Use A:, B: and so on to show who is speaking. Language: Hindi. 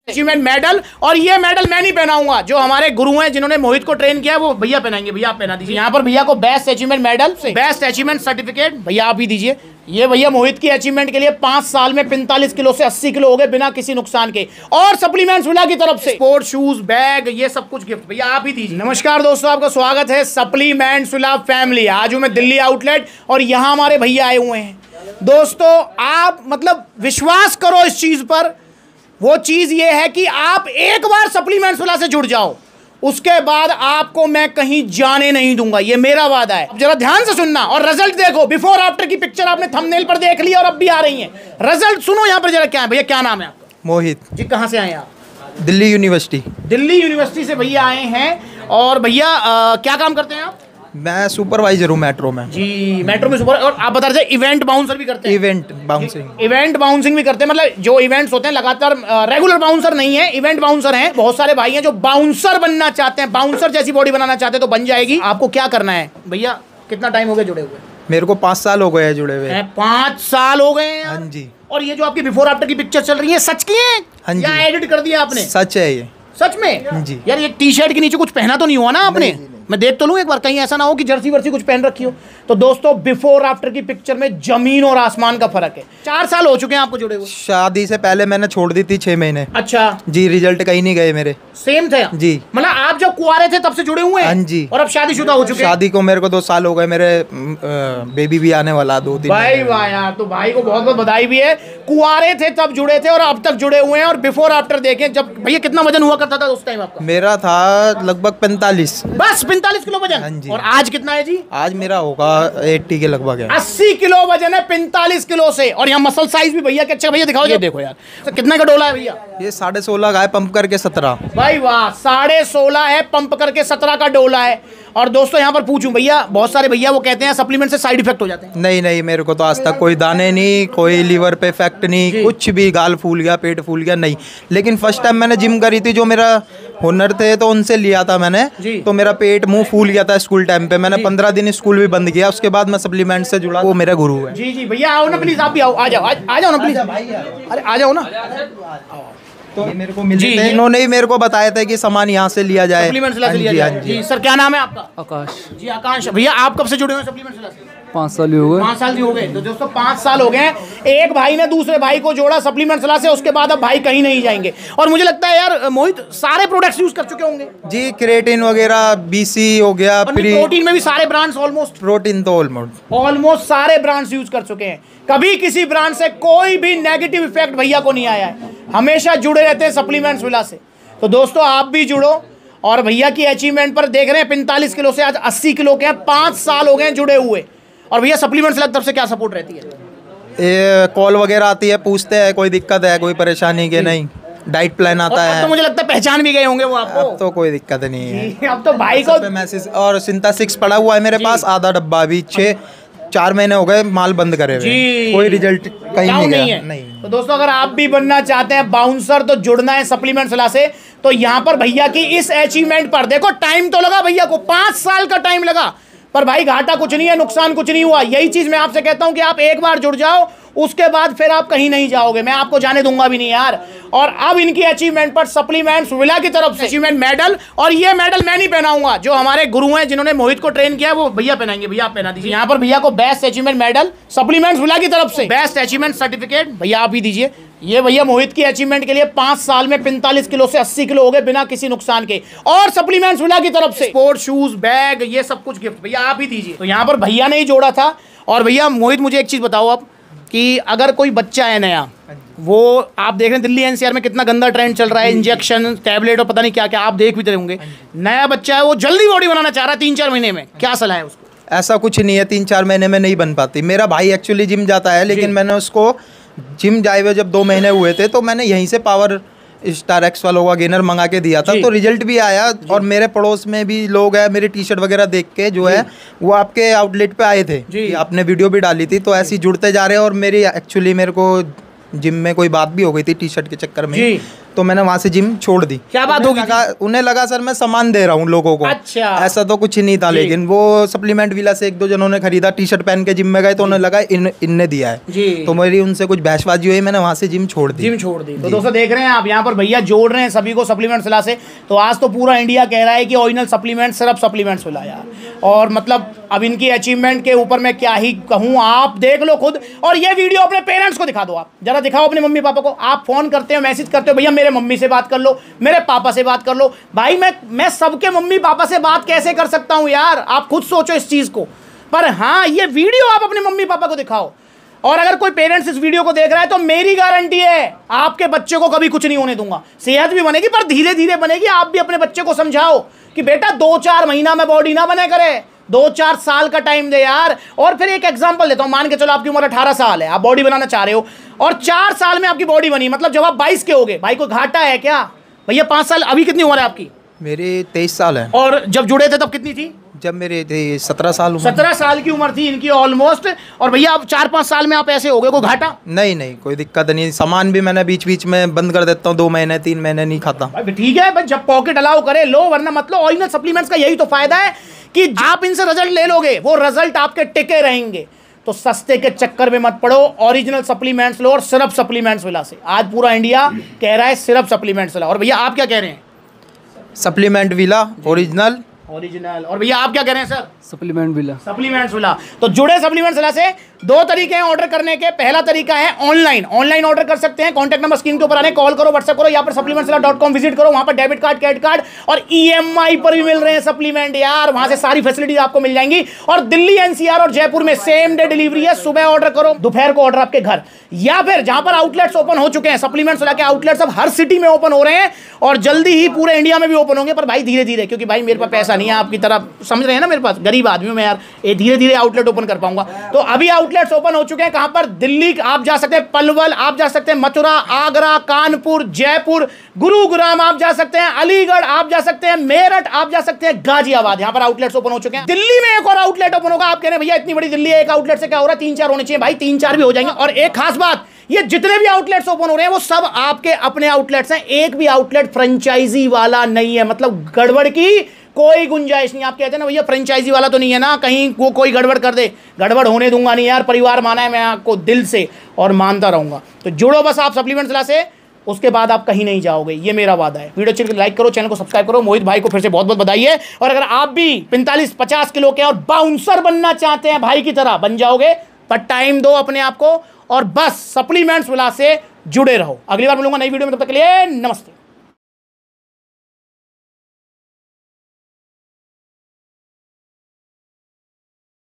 A: Achievement medal. और ये मेडल मैं नहीं पहनाऊंगा, जो हमारे गुरु हैं जिन्होंने मोहित को ट्रेन किया है वो भैया पहनाएंगे। भैया आप पहना दीजिए। यहाँ पर भैया को best achievement medal, best achievement certificate भैया आप ही दीजिए। ये भैया मोहित की अचीवमेंट के लिए 5 साल में 45 किलो से 80 किलो हो गए बिना किसी नुकसान के। और सप्लीमेंट्स विला की तरफ से स्पोर्ट शूज, बैग, ये सब कुछ गिफ्ट भैया आप ही दीजिए। नमस्कार दोस्तों, आपका स्वागत है सप्लीमेंट्स विला फैमिली। आज हूं मैं दिल्ली आउटलेट और यहाँ हमारे भैया आए हुए हैं। दोस्तों आप मतलब विश्वास करो इस चीज पर, वो चीज ये है कि आप एक बार सप्लीमेंट्स विला से जुड़ जाओ, उसके बाद आपको मैं कहीं जाने नहीं दूंगा, ये मेरा वादा है। जरा ध्यान से सुनना और रिजल्ट देखो। बिफोर आफ्टर की पिक्चर आपने थंबनेल पर देख ली और अब भी आ रही है। रिजल्ट सुनो यहाँ पर जरा। क्या है भैया, क्या नाम है आपका?
B: मोहित
A: जी। कहाँ से आए आप?
B: दिल्ली यूनिवर्सिटी।
A: दिल्ली यूनिवर्सिटी से भैया आए हैं। और भैया क्या काम करते हैं आप?
B: मैं सुपरवाइजर हूँ मेट्रो में।
A: जी, मेट्रो में सुपर। और आप बता रहे थे इवेंट बाउंसर भी करते हैं? इवेंट बाउंसिंग भी करते हैं, मतलब जो इवेंट्स होते हैं लगातार, रेगुलर बाउंसर नहीं है, इवेंट बाउंसर हैं। बहुत सारे भाई हैं जो बाउंसर बनना चाहते हैं, बाउंसर जैसी बॉडी बनाना चाहते हैं, तो बन जाएगी। आपको क्या करना है भैया? कितना टाइम हो गया जुड़े हुए?
B: मेरे को 5 साल हो गए हैं जुड़े हुए।
A: 5 साल हो गए हैं?
B: हाँ जी।
A: और ये जो आपकी बिफोर आफ्टर की पिक्चर चल रही है सच की है?
B: हाँ जी।
A: या एडिट कर दिया आपने?
B: सच है ये।
A: सच में?
B: जी।
A: यार ये टी शर्ट के नीचे कुछ पहना तो नहीं हुआ ना आपने? नहीं। मैं देख तो लूं एक बार, कहीं ऐसा ना हो कि जर्सी वर्सी कुछ पहन रखी हो। तो दोस्तों बिफोर आफ्टर की पिक्चर में जमीन और आसमान का फर्क है। 4 साल हो चुके हैं आपको जुड़े हुए?
B: शादी से पहले मैंने छोड़ दी थी 6 महीने।
A: अच्छा
B: जी। रिजल्ट कहीं नहीं गए मेरे।
A: सेम थे
B: जी।
A: मतलब आप जब कुंवारे थे तब से जुड़े हुए हैं?
B: हाँ जी।
A: और अब शादीशुदा हो चुके हैं?
B: शादी को मेरे को 2 साल हो गए। मेरे बेबी भी आने वाला 2-3
A: भाई वाह यार, तो भाई को बहुत बहुत बधाई भी है। कुंवारे थे तब जुड़े थे और अब तक जुड़े हुए हैं। और बिफोर आफ्टर देखें, जब भैया कितना वजन हुआ करता था उस टाइम आपका?
B: मेरा था लगभग 45।
A: बस 45 किलो वजन?
B: हाँ जी।
A: और आज कितना है जी?
B: आज मेरा होगा 80 के लगभग है।
A: 80 किलो वजन है 45 किलो से। और यहाँ मसल साइज भी भैया के अच्छा। भैया दिखाओ, ये देखो यार, तो कितना का डोला है भैया?
B: ये 16.5 का है, पंप करके 17।
A: भाई वाह, 16.5 है, पंप करके 17 का डोला है। और दोस्तों यहाँ पर पूछूं भैया, बहुत सारे भैया वो कहते हैं सप्लीमेंट से साइड इफेक्ट हो जाते हैं।
B: नहीं नहीं, मेरे को तो आज तक कोई दाने नहीं, कोई लीवर पे इफेक्ट नहीं, कुछ भी। गाल फूल गया, पेट फूल गया नहीं। लेकिन फर्स्ट टाइम मैंने जिम करी थी, जो मेरा हुनर थे तो उनसे लिया था मैंने, तो मेरा पेट मुंह फूल गया था स्कूल टाइम पे। मैंने 15 दिन स्कूल भी बंद किया, उसके बाद मैं सप्लीमेंट से जुड़ा। वो मेरा गुरु है।
A: जी जी भैया आओ ना प्लीज, आप भी आओ, आ जाओ ना प्लीज। अरे आ जाओ ना।
B: तो मेरे को मिले थे, इन्होंने ही मेरे को बताया था कि सामान यहाँ से लिया जाए,
A: सप्लीमेंट्स से लिया जाए। जी सर, क्या नाम है आपका?
C: आकाश।
A: जी आकाश। भैया आप कब से जुड़े हुए सप्लीमेंट्स से?
C: 5 साल ही हो गए।
A: 5 साल ही हो गए। तो दोस्तों 5 साल हो गए। एक भाई ने दूसरे भाई को जोड़ा सप्लीमेंट्स से, उसके बाद अब भाई कहीं नहीं जाएंगे। और मुझे लगता है यार मोहित सारे प्रोडक्ट्स यूज कर चुके होंगे
B: जी। क्रिएटिन वगैरह, BC हो गया,
A: प्रोटीन में भी सारे ब्रांड्स ऑलमोस्ट।
B: प्रोटीन तो
A: ऑलमोस्ट सारे ब्रांड्स यूज कर चुके हैं। कभी किसी ब्रांड से कोई भी नेगेटिव इफेक्ट भैया को नहीं आया है। हमेशा जुड़े रहते हैं सप्लीमेंट्स विला से। तो दोस्तों आप भी जुड़ो। और भैया की अचीवमेंट पर देख रहे हैं 45 किलो से आज 80 किलो के हैं। 5 साल हो गए जुड़े हुए। और भैया सप्लीमेंट्स विला की तरफ से क्या सपोर्ट रहती है?
B: ये कॉल वगैरह आती है, पूछते हैं कोई दिक्कत है, कोई परेशानी के नहीं। डाइट प्लान आता है।
A: तो मुझे लगता है पहचान भी गए होंगे वो आपको।
B: अब तो कोई दिक्कत नहीं है।
A: अब तो भाई को
B: मैसेज और सिंथेसिस पड़ा हुआ है मेरे पास, आधा डब्बा। अभी 4 महीने हो गए माल बंद करे हुए, कोई रिजल्ट कहीं नहीं गया। नहीं।
A: तो दोस्तों अगर आप भी बनना चाहते हैं बाउंसर, तो जुड़ना है सप्लीमेंट्स विला से। तो यहाँ पर भैया की इस अचीवमेंट पर देखो, टाइम तो लगा भैया को, 5 साल का टाइम लगा, पर भाई घाटा कुछ नहीं है, नुकसान कुछ नहीं हुआ। यही चीज मैं आपसे कहता हूं कि आप एक बार जुड़ जाओ, उसके बाद फिर आप कहीं नहीं जाओगे। मैं आपको जाने दूंगा भी नहीं यार। और अब इनकी अचीवमेंट पर सप्लीमेंट्स विला की तरफ से अचीवमेंट मेडल। और ये मेडल मैं नहीं पहनाऊंगा, जो हमारे गुरु हैं जिन्होंने मोहित को ट्रेन किया है वो भैया पहनाएंगे। भैया आप पहना दीजिए। यहाँ पर भैया को best achievement medal supplements villa की तरफ से, बेस्ट अचीवमेंट सर्टिफिकेट भैया आप ही दीजिए। ये भैया मोहित की अचीवमेंट के लिए 5 साल में 45 किलो से 80 किलो हो गए बिना किसी नुकसान के। और सप्लीमेंट्स विला की तरफ से स्पोर्ट शूज, बैग, ये सब कुछ गिफ्ट भैया आप ही दीजिए। तो यहाँ पर भैया ने ही जोड़ा था। और भैया मोहित मुझे एक चीज बताओ आप, कि अगर कोई बच्चा है नया, वो आप देख रहे हैं दिल्ली NCR में कितना गंदा ट्रेंड चल रहा है, इंजेक्शन, टैबलेट और पता नहीं क्या क्या, आप देख भी रहे होंगे। नया बच्चा है, वो जल्दी बॉडी बनाना चाह रहा है 3-4 महीने में, क्या सलाह है उसको?
B: ऐसा कुछ नहीं है, 3-4 महीने में नहीं बन पाती। मेरा भाई एक्चुअली जिम जाता है, लेकिन मैंने उसको जिम जाए हुए जब 2 महीने हुए थे, तो मैंने यहीं से पावर स्टार एक्स वालों का गेनर मंगा के दिया था, तो रिजल्ट भी आया। और मेरे पड़ोस में भी लोग हैं, मेरी टी शर्ट वगैरह देख के जो है वो आपके आउटलेट पे आए थे कि आपने वीडियो भी डाली थी, तो ऐसे ही जुड़ते जा रहे हैं। और मेरी एक्चुअली मेरे को जिम में कोई बात भी हो गई थी टी शर्ट के चक्कर में, तो मैंने वहाँ से जिम छोड़ दी।
A: क्या बात होगी?
B: उन्हें लगा सर मैं सामान दे रहा हूँ लोगों को।
A: अच्छा,
B: ऐसा तो कुछ ही नहीं था। लेकिन वो सप्लीमेंट विला से 1-2 जनों ने खरीदा, टी शर्ट पहन के जिम में गए तो उन्हें लगा इनने दिया है, तो मेरी उनसे कुछ बहसबाजी हुई, मैंने वहाँ से जिम छोड़ दी।
A: तो दोस्तों देख रहे हैं आप, यहाँ पर भैया जोड़ रहे हैं सभी को सप्लीमेंट्स विला से। तो आज तो पूरा इंडिया कह रहा है कि ओरिजिनल सप्लीमेंट सिर्फ सप्लीमेंट्स विला यार। और मतलब अब इनकी अचीवमेंट के ऊपर मैं क्या ही कहूँ, आप देख लो खुद। और ये वीडियो अपने पेरेंट्स को दिखा दो, आप जरा दिखाओ अपने मम्मी पापा को। आप फोन करते हो, मैसेज करते हो, भैया मेरे मम्मी से बात कर लो, मेरे पापा से बात कर लो। भाई मैं सबके मम्मी पापा से बात कैसे कर सकता हूं यार, आप खुद सोचो इस चीज को। पर हाँ, ये वीडियो आप अपने मम्मी पापा को दिखाओ। और अगर कोई पेरेंट्स इस वीडियो को देख रहा है तो मेरी गारंटी है आपके बच्चे को कभी कुछ नहीं होने दूंगा। सेहत भी बनेगी पर धीरे धीरे बनेगी। आप भी अपने बच्चे को समझाओ कि बेटा 2-4 महीना में बॉडी ना बने करे, 2-4 साल का टाइम दे यार। और फिर एक एग्जांपल देता हूं, मान के चलो आपकी उम्र 18 साल है, आप बॉडी बनाना चाह रहे हो और 4 साल में आपकी बॉडी बनी, मतलब जब आप 22 के हो गए, भाई कोई घाटा है क्या भैया? 5 साल, अभी कितनी उम्र है आपकी?
B: मेरी 23 साल है।
A: और जब जुड़े थे तब कितनी थी?
B: जब मेरे 17 साल
A: 17 साल की उम्र थी इनकी ऑलमोस्ट। और भैया अब 4-5 साल में आप ऐसे हो गए, कोई घाटा?
B: नहीं, कोई दिक्कत नहीं। सामान भी मैंने बीच बीच में बंद कर देता हूँ, 2 महीने 3 महीने नहीं खाता।
A: ठीक है भाई, जब पॉकेट अलाउ करे लो, वरना मत लो। ओरिजिनल सप्लीमेंट्स का यही तो फायदा है कि आप इनसे रिजल्ट ले लोगे, वो रिजल्ट आपके टिके रहेंगे। तो सस्ते के चक्कर में मत पड़ो, ओरिजिनल सप्लीमेंट्स लो और सिर्फ सप्लीमेंट्स विला से। आज पूरा इंडिया कह रहा है सिर्फ सप्लीमेंट्स विला। और भैया आप क्या कह रहे हैं?
B: Supplement villa original.
A: और भैया आप क्या कह रहे हैं सर?
C: Supplement villa.
A: तो जुड़े सप्लीमेंट्स विला से। 2 तरीके हैं ऑर्डर करने के। पहला तरीका है ऑनलाइन ऑर्डर कर सकते हैं। कॉन्टैक्ट नंबर स्क्रीन के ऊपर आ रहे हैं, कॉल करो, व्हाट्सएप करो, या फिर supplementsvilla.com विजिट करो। वहां पर डेबिट कार्ड, क्रेडिट कार्ड और EMI पर भी मिल रहे हैं सप्लीमेंट यार। वहां से सारी फैसिलिटीज आपको मिल जाएंगी। और दिल्ली, NCR और जयपुर में सेम डे डिलीवरी है। सुबह ऑर्डर करो, दोपहर को ऑर्डर आपके घर। या फिर जहां पर आउटलेट्स ओपन हो चुके हैं, सप्लीमेंट्स विला के आउटलेट्स अब हर सिटी में ओपन हो रहे हैं और जल्दी ही पूरे इंडिया में भी ओपन होंगे। पर भाई धीरे धीरे, क्योंकि भाई मेरे पास पैसा नहीं है आपकी तरह, समझ रहे हैं ना, मेरे पास गरीब आदमी हूं मैं यार, ये धीरे धीरे आउटलेट ओपन कर पाऊंगा। तो अभी आउटलेट्स ओपन हो चुके हैं। कहां पर? दिल्ली आप जा सकते हैं, पलवल आप जा सकते हैं, मथुरा, आगरा, कानपुर, जयपुर, गुरुग्राम आप जा सकते हैं, अलीगढ़ आप जा सकते हैं, मेरठ आप जा सकते हैं, गाजियाबाद, यहां पर आउटलेट्स ओपन हो चुके हैं। दिल्ली में एक और आउटलेट ओपन होगा। आप कह रहे हैं भैया इतनी बड़ी दिल्ली है, एक आउटलेट से क्या हो रहा है? 3-4 होने चाहिए भाई, 3-4 भी हो जाएंगे। और एक खास बात, ये जितने भी आउटलेट्स ओपन हो रहे हैं वो सब आपके अपने आउटलेट्स हैं। एक भी आउटलेट फ्रेंचाइजी वाला नहीं है, मतलब गड़बड़ की कोई गुंजाइश नहीं। आप कहते हैं ना भैया फ्रेंचाइजी वाला तो नहीं है ना, कहीं वो कोई गड़बड़ कर दे, गड़बड़ होने दूंगा नहीं यार। परिवार माना है मैं आपको दिल से और मानता रहूंगा। तो जुड़ो बस आप सप्लीमेंट्स विला से, उसके बाद आप कहीं नहीं जाओगे, ये मेरा वादा है। वीडियो अच्छी लाइक करो, चैनल को सब्सक्राइब करो। मोहित भाई को फिर से बहुत बहुत बधाई है। और अगर आप भी 45-50 किलो के और बाउंसर बनना चाहते हैं भाई की तरह, बन जाओगे। पर टाइम दो अपने आप को और बस सप्लीमेंट्स विला से जुड़े रहो। अगली बार मिलूंगा नई वीडियो में, तब तक के लिए नमस्ते।